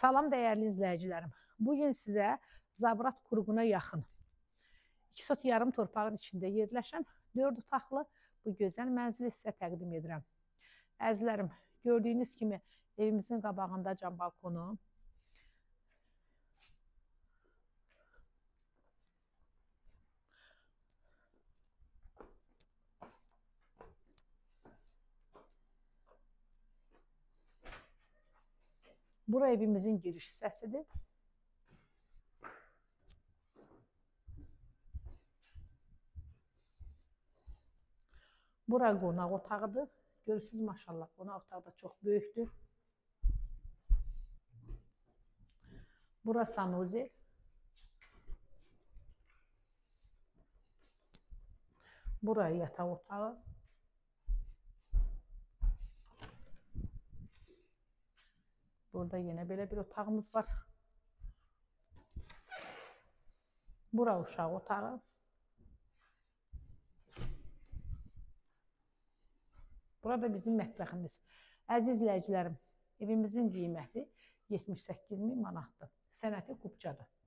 Salam dəyərli izləyicilərim. Bugün sizə Zabrat Kurğuna yaxın 2 sot yarım torpağın içində yerləşən 4 otaqlı bu gözəl mənzili sizə təqdim edirəm. Əzizlərim, gördüyünüz kimi evimizin qabağında cam balkonu, bura evimizin giriş hissəsidir. Bura qonaq otağıdır. Görürsünüz, maşallah, qonaq otağı da çox böyükdür. Bura sanuzel. Bura yataq otağı. Burada yenə belə bir otağımız var. Bura uşaq otağı. Burada bizim mətbəximiz. Əziz izləyicilərim, evimizin qiyməti 78.000 manatdır. Sənəti qubcadır.